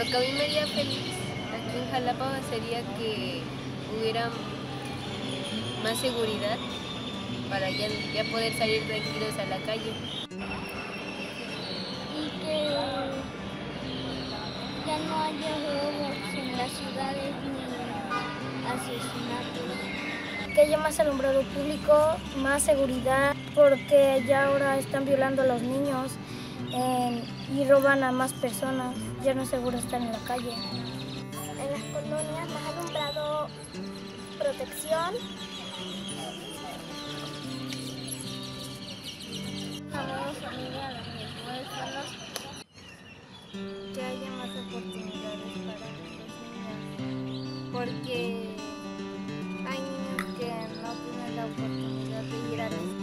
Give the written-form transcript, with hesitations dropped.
que a mí me haría feliz aquí en Jalapa sería que hubiera más seguridad para ya poder salir tranquilos a la calle. Y que ya no haya robos en las ciudades ni asesinatos. Que haya más alumbrado público, más seguridad, porque ya ahora están violando a los niños y roban a más personas. Ya no es seguro estar en la calle. En las colonias, más alumbrado, protección. A mi familia, a mis huérfanos. Que haya más oportunidades para los niños, porque hay niños que no tienen la oportunidad de ir a la escuela.